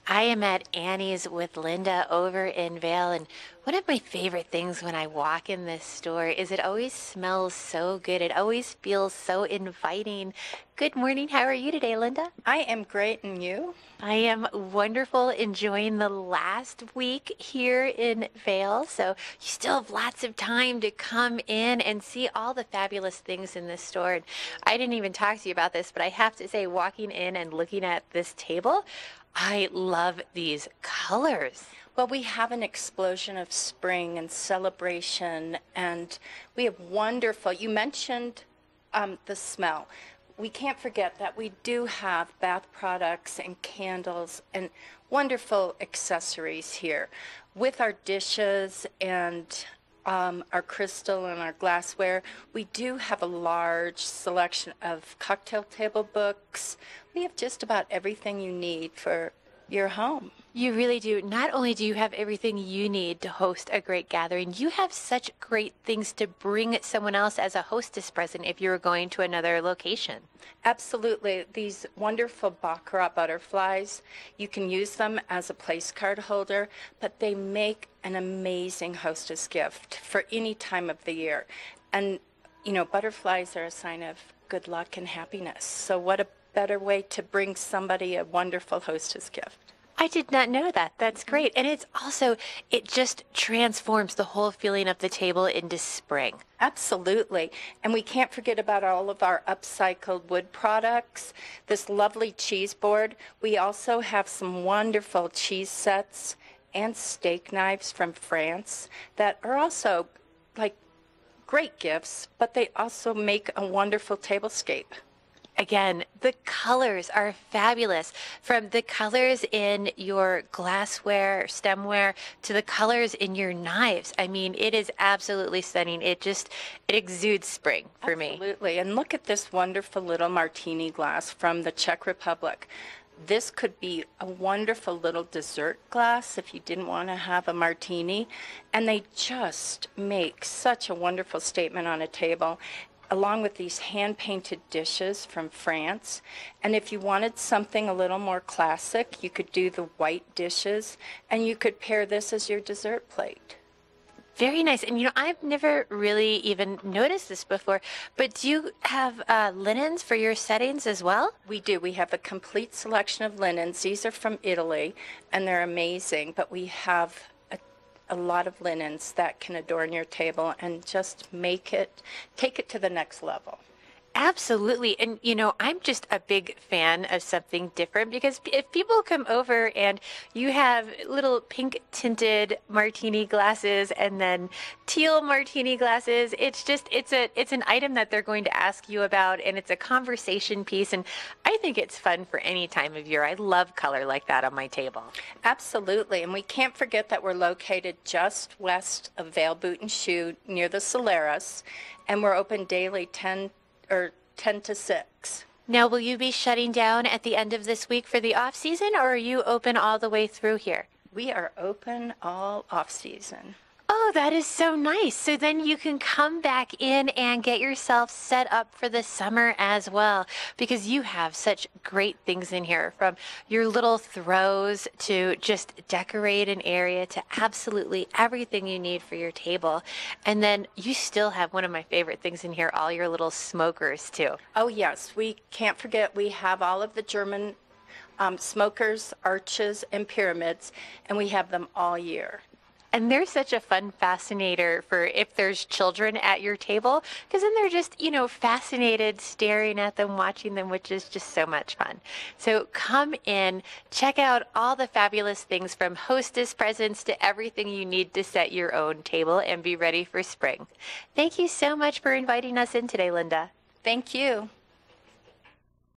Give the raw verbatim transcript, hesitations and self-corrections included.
I am at Annie's with Linda over in Vail, and one of my favorite things when I walk in this store is it always smells so good. It always feels so inviting. Good morning. How are you today, Linda? I am great, and you? I am wonderful, enjoying the last week here in Vail. So you still have lots of time to come in and see all the fabulous things in this store. And I didn't even talk to you about this, but I have to say, walking in and looking at this table, I love these colors. Well, we have an explosion of spring and celebration, and we have wonderful, you mentioned um, the smell. We can't forget that we do have bath products and candles and wonderful accessories here with our dishes and um, our crystal and our glassware. We do have a large selection of cocktail table books. We have just about everything you need for your home. You really do. Not only do you have everything you need to host a great gathering, you have such great things to bring someone else as a hostess present if you were going to another location. Absolutely. These wonderful Baccarat butterflies, you can use them as a place card holder, but they make an amazing hostess gift for any time of the year. And, you know, butterflies are a sign of good luck and happiness. So what a better way to bring somebody a wonderful hostess gift. I did not know that. That's great. And it's also, it just transforms the whole feeling of the table into spring. Absolutely. And we can't forget about all of our upcycled wood products. This lovely cheese board. We also have some wonderful cheese sets and steak knives from France that are also like great gifts, but they also make a wonderful tablescape. Again, the colors are fabulous. From the colors in your glassware, stemware, to the colors in your knives. I mean, it is absolutely stunning. It just, it exudes spring for me. Absolutely. And look at this wonderful little martini glass from the Czech Republic. This could be a wonderful little dessert glass if you didn't want to have a martini. And they just make such a wonderful statement on a table, along with these hand-painted dishes from France. And if you wanted something a little more classic, you could do the white dishes, and you could pair this as your dessert plate. Very nice. And, you know, I've never really even noticed this before, but do you have uh, linens for your settings as well? We do. We have a complete selection of linens. These are from Italy, and they're amazing, but we have a lot of linens that can adorn your table and just make it, take it to the next level. Absolutely. And, you know, I'm just a big fan of something different because if people come over and you have little pink tinted martini glasses and then teal martini glasses, it's just, it's a, it's an item that they're going to ask you about, and it's a conversation piece. And I think it's fun for any time of year. I love color like that on my table. Absolutely. And we can't forget that we're located just west of Vail Boot and Shoe near the Solaris, and we're open daily ten or ten to six. Now, will you be shutting down at the end of this week for the off season, or are you open all the way through here? We are open all off season. Oh, that is so nice. So then you can come back in and get yourself set up for the summer as well, because you have such great things in here, from your little throws to just decorate an area to absolutely everything you need for your table. And then you still have one of my favorite things in here, all your little smokers too. Oh, yes. We can't forget we have all of the German um, smokers, arches, and pyramids, and we have them all year. And they're such a fun fascinator for if there's children at your table, because then they're just, you know, fascinated, staring at them, watching them, which is just so much fun. So come in, check out all the fabulous things, from hostess presents to everything you need to set your own table and be ready for spring. Thank you so much for inviting us in today, Linda. Thank you.